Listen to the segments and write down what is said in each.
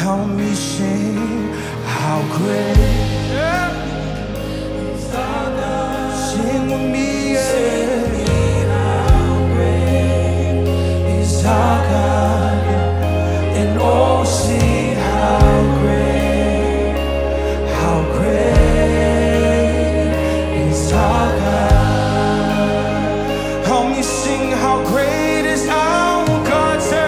help me sing how great is our God. Sing with me, yeah. Sing with me, how great is our God, and oh, sing how great is our God. Help me sing how great is our God. Say,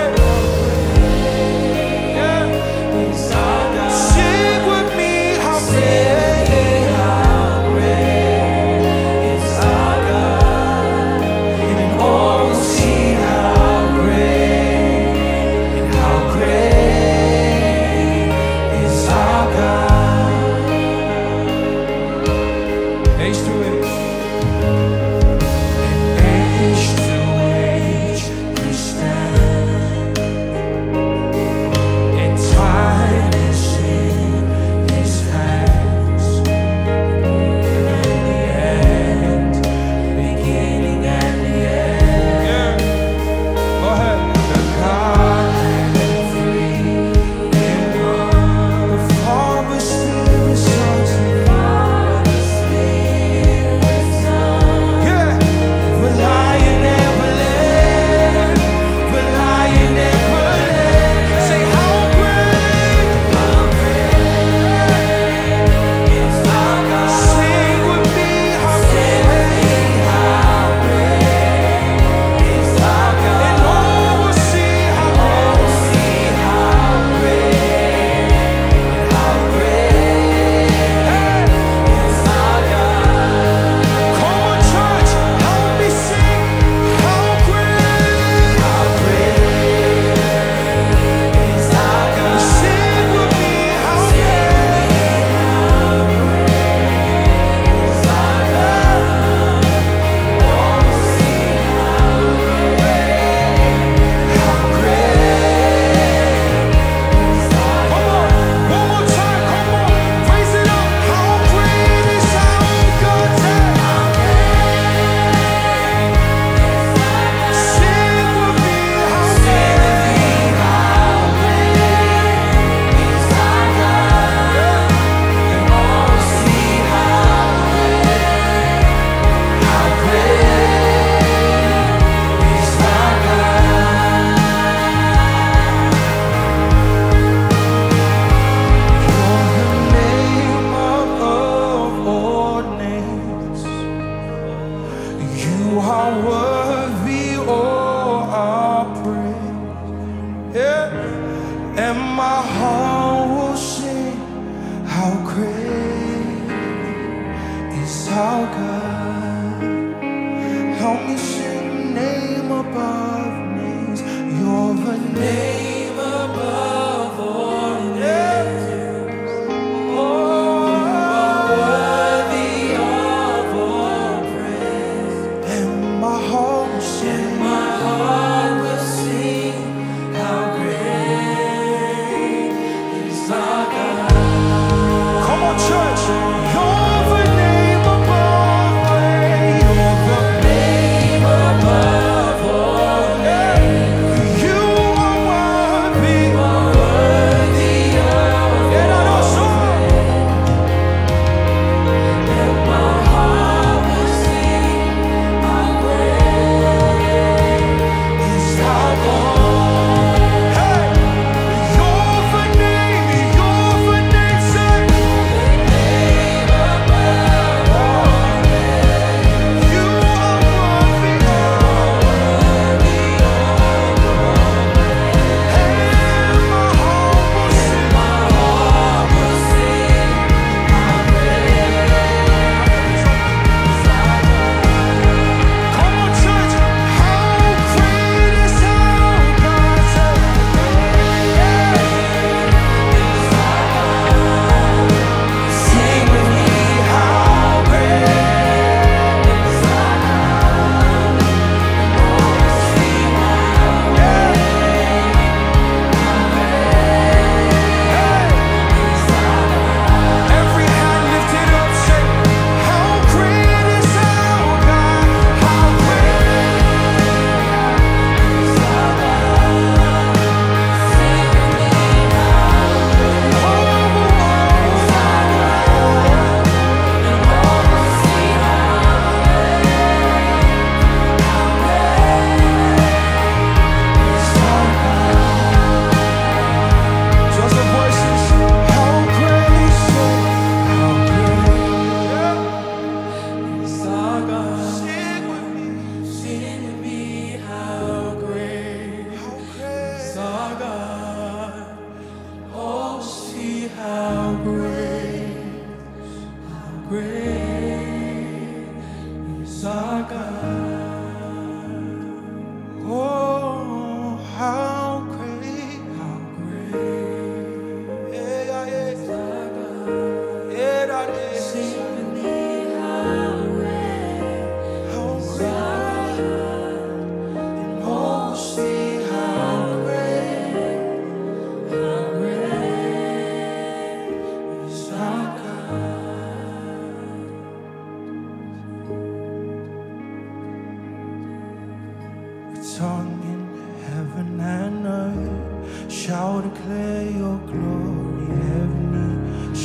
and my heart will sing how great is our God. Help me sing the name above names. You're the name above all names. Oh, you are worthy of all praise. And my heart will sing. Church, you're the name above all. You're the name above all names. You are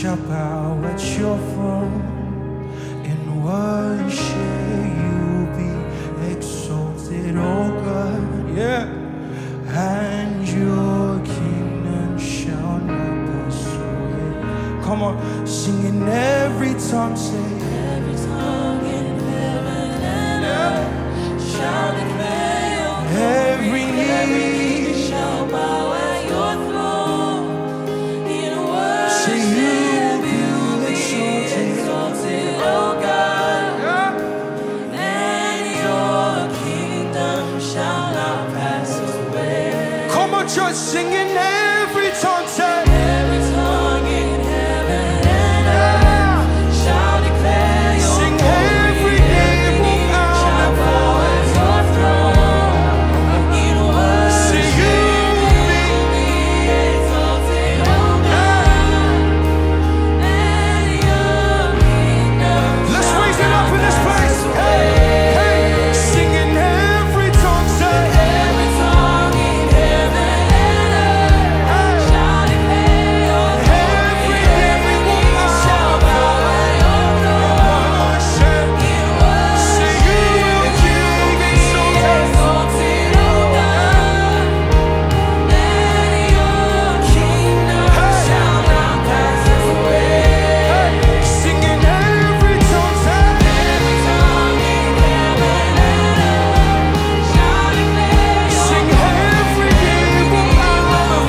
shall bow at your throne and worship you, be exalted, oh God, yeah. And your kingdom shall not pass away. Come on, sing in every tongue, say. Every tongue in heaven and earth shall declare your glory. Every knee shall bow at your throne in worship. say you be exalted, oh God, and your kingdom shall not pass away. Come on, church, sing in every tongue, say. Every tongue in heaven and earth shall declare your Sing glory. every knee will Shall bow. bow at your throne in worship. Say you Be exalted, oh God, and your kingdom Let's shall raise it up in this not place. pass Hey, away. hey, sing in every tongue, say. Every tongue in heaven and earth shall declare your glory. Every knee shall bow at your throne in worship. Say you will be exalted. Exalted, oh God, and your kingdom shall not pass away. Sing in every tongue, say. Every tongue in heaven and earth shall declare your Sing every knee will bow.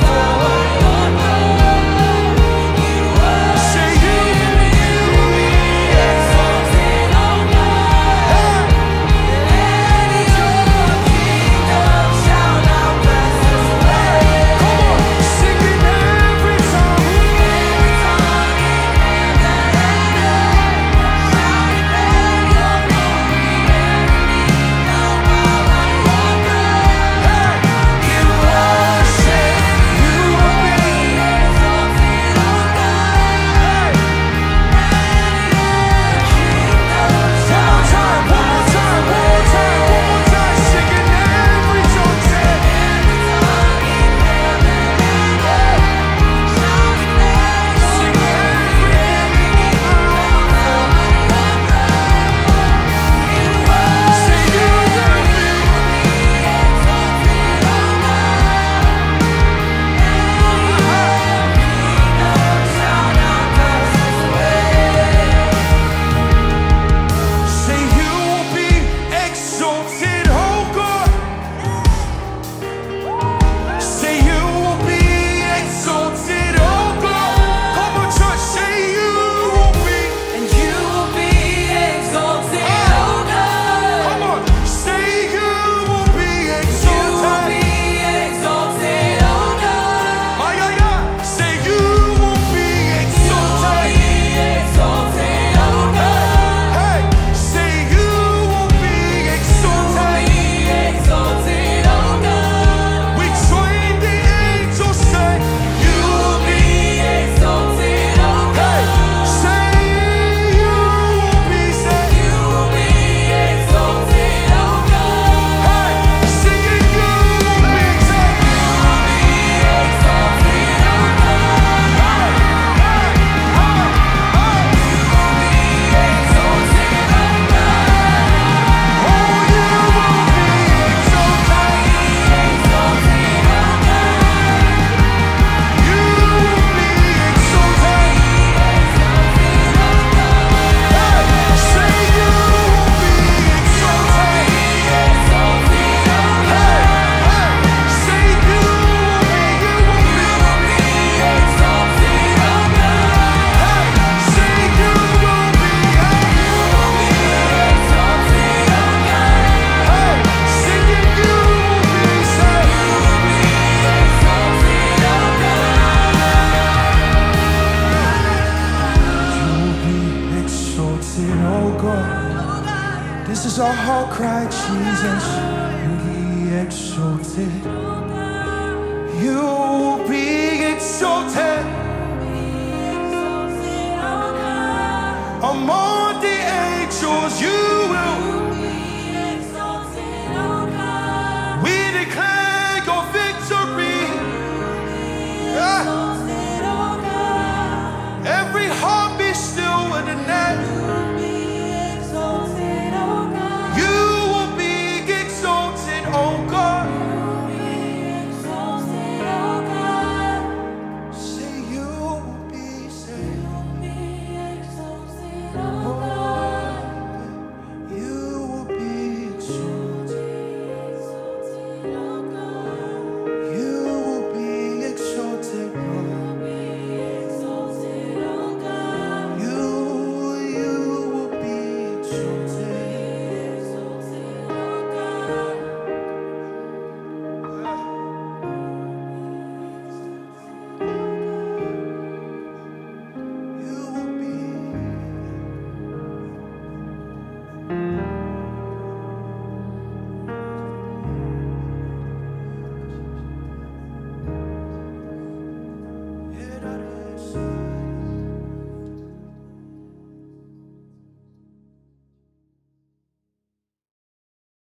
Say you will be exalted, oh God, and your kingdom shall not pass away. Come on, sing in every tongue. Every tongue in heaven and earth shall declare your glory. Every knee shall bow at your throne in worship. You will be exalted, oh God, and your kingdom shall not pass away. Sing in every tongue, say. Every tongue in heaven and earth shall declare your Sing glory. every knee will bow. Say you will be. Say you will be exalted, oh God. Say you will be exalted, oh God. Come on, church, say you will be. And you will be exalted, oh God. Come on, say you will be You will exalted. be exalted, oh God. Ay, ay, ay. Say you will be exalted. Exalted, oh God. Hey, say you will be exalted. Exalted, oh God. We join the angels, say you will be. Exalted, oh Hey, God. say you will be. Say You will be exalted, oh God. hey, sing it, you will be. Say Exalted, oh God. Exalted, oh God. oh, you will be exalted. Exalted, oh God. You will be exalted. Hey, say you will be exalted. Hey, hey, say you will be. You will be. Hey, say you will be. Hey, sing it, you will be. Say you will be exalted, oh God. This is our heart cry, Jesus. You be exalted. You will be exalted among the angels. You will. We declare your victory. Yeah. Every name.